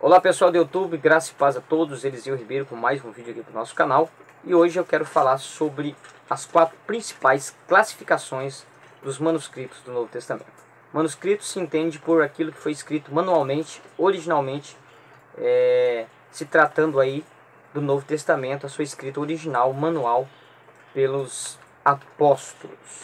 Olá pessoal do YouTube, graça e paz a todos, Eliseu Ribeiro com mais um vídeo aqui para o nosso canal. E hoje eu quero falar sobre as 4 principais classificações dos manuscritos do Novo Testamento. Manuscrito se entende por aquilo que foi escrito manualmente, originalmente, se tratando aí do Novo Testamento, a sua escrita original, manual, pelos apóstolos.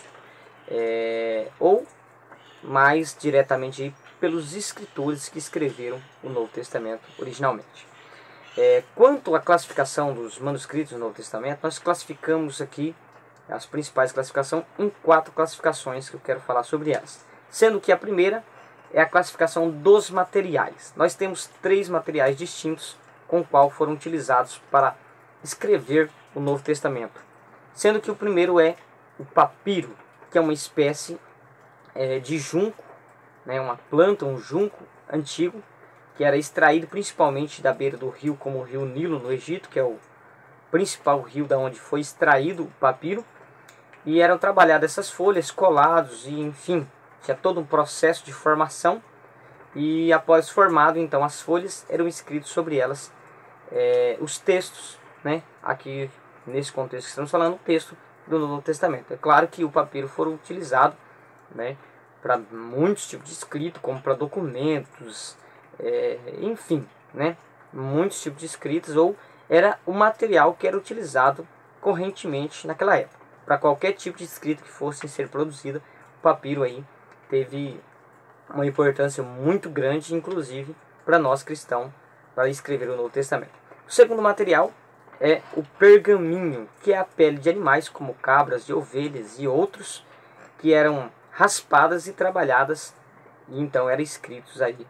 Ou mais diretamente aí, pelos escritores que escreveram o Novo Testamento originalmente. Quanto à classificação dos manuscritos do Novo Testamento, nós classificamos aqui as principais classificações em 4 classificações que eu quero falar sobre elas. Sendo que a primeira é a classificação dos materiais. Nós temos 3 materiais distintos com o qual foram utilizados para escrever o Novo Testamento. Sendo que o primeiro é o papiro, que é uma espécie de junco, uma planta, um junco antigo, que era extraído principalmente da beira do rio, como o rio Nilo no Egito, que é o principal rio da onde foi extraído o papiro, e eram trabalhadas essas folhas, colados, e enfim, tinha todo um processo de formação, e após formado, então, as folhas eram escritos sobre elas os textos, aqui nesse contexto que estamos falando, o texto do Novo Testamento. É claro que o papiro foi utilizado, para muitos tipos de escrito, como para documentos, enfim, muitos tipos de escritos, ou era o material que era utilizado correntemente naquela época. Para qualquer tipo de escrito que fosse ser produzido, o papiro aí teve uma importância muito grande, inclusive para nós cristãos, para escrever o Novo Testamento. O segundo material é o pergaminho, que é a pele de animais como cabras, de ovelhas e outros, que eram raspadas e trabalhadas, e então eram escritos aí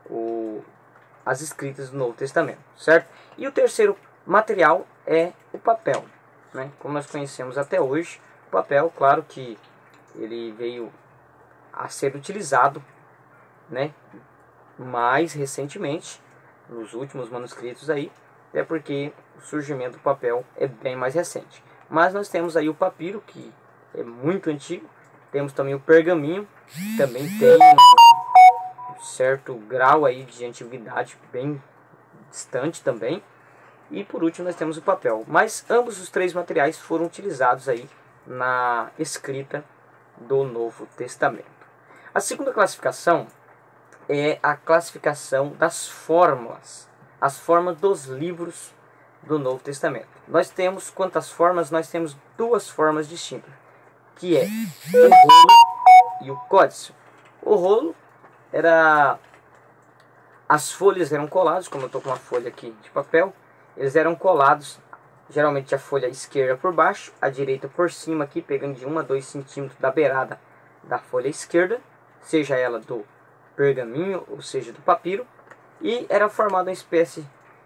as escritas do Novo Testamento, certo? E o terceiro material é o papel, como nós conhecemos até hoje. O papel, claro que ele veio a ser utilizado, mais recentemente, nos últimos manuscritos aí, até porque o surgimento do papel é bem mais recente. Mas nós temos aí o papiro, que é muito antigo. Temos também o pergaminho, que também tem um certo grau aí de antiguidade, bem distante também. E por último nós temos o papel. Mas ambos os 3 materiais foram utilizados aí na escrita do Novo Testamento. A segunda classificação é a classificação das formas. As formas dos livros do Novo Testamento. Nós temos, quanto às formas, nós temos 2 formas distintas, que é o rolo e o códice. O rolo era... as folhas eram coladas, como eu estou com uma folha aqui de papel, eles eram colados, geralmente a folha esquerda por baixo, a direita por cima aqui, pegando de 1 a 2 centímetros da beirada da folha esquerda, seja ela do pergaminho ou seja do papiro, e era formada uma espécie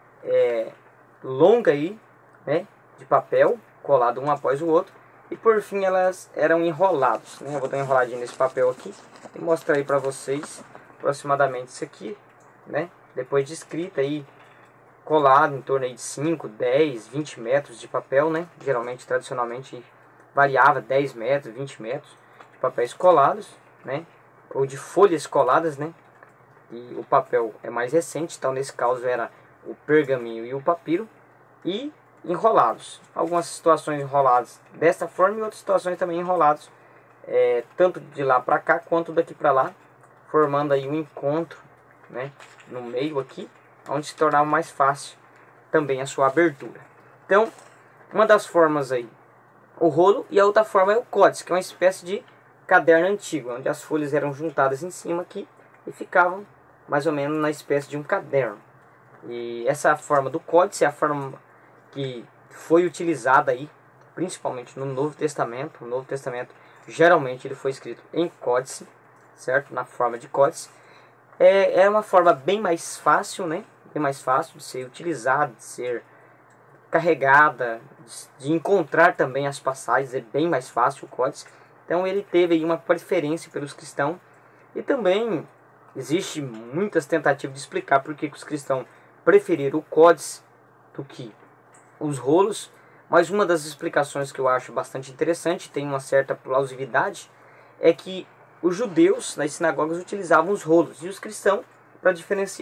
longa aí, de papel, colado um após o outro, e por fim elas eram enroladas. Eu vou dar uma enroladinha nesse papel aqui e mostrar aí para vocês aproximadamente isso aqui, depois de escrita aí, colado em torno aí de 5, 10, 20 metros de papel, geralmente, tradicionalmente, variava 10 metros, 20 metros de papéis colados, ou de folhas coladas, e o papel é mais recente, então nesse caso era o pergaminho e o papiro, e enrolados. Algumas situações enroladas dessa forma e outras situações também enrolados, tanto de lá para cá quanto daqui para lá, formando aí um encontro, no meio aqui, onde se tornava mais fácil também a sua abertura. Então, uma das formas aí, o rolo, e a outra forma é o códice, que é uma espécie de caderno antigo, onde as folhas eram juntadas em cima aqui e ficavam mais ou menos na espécie de um caderno. E essa forma do códice é a forma que foi utilizada aí, principalmente no Novo Testamento. O Novo Testamento geralmente ele foi escrito em códice, certo? Na forma de códice. É uma forma bem mais fácil, bem mais fácil de ser utilizada, de ser carregada, de encontrar também as passagens. É bem mais fácil o códice. Então ele teve aí uma preferência pelos cristãos. E também existe muitas tentativas de explicar por que os cristãos preferiram o códice do que os rolos, mas uma das explicações que eu acho bastante interessante, tem uma certa plausibilidade, é que os judeus nas sinagogas utilizavam os rolos e os cristãos, para diferenciar,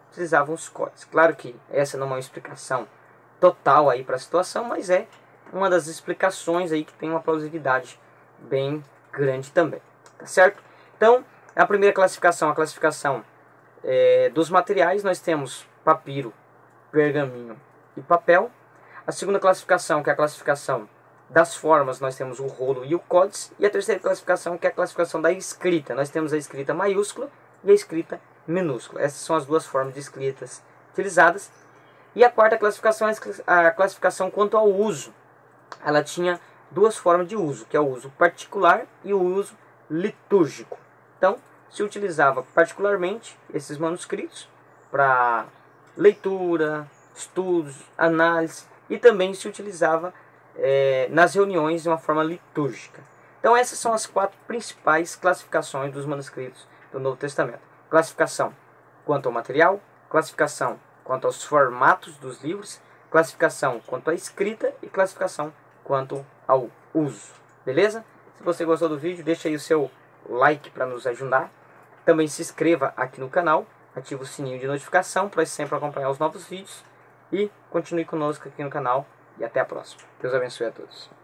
utilizavam os códigos. Claro que essa não é uma explicação total aí para a situação, mas é uma das explicações aí que tem uma plausibilidade bem grande também, tá certo? Então, a primeira classificação, a classificação dos materiais, nós temos papiro, pergaminho e papel. A segunda classificação, que é a classificação das formas, nós temos o rolo e o códice. E a terceira classificação, que é a classificação da escrita, nós temos a escrita maiúscula e a escrita minúscula. Essas são as duas formas de escritas utilizadas. E a quarta classificação é a classificação quanto ao uso. Ela tinha duas formas de uso, que é o uso particular e o uso litúrgico. Então, se utilizava particularmente esses manuscritos para leitura, estudos, análise, e também se utilizava nas reuniões de uma forma litúrgica. Então essas são as quatro principais classificações dos manuscritos do Novo Testamento. Classificação quanto ao material, classificação quanto aos formatos dos livros, classificação quanto à escrita e classificação quanto ao uso. Beleza? Se você gostou do vídeo, deixa aí o seu like para nos ajudar. Também se inscreva aqui no canal, ative o sininho de notificação para sempre acompanhar os novos vídeos. E continue conosco aqui no canal. E até a próxima. Deus abençoe a todos.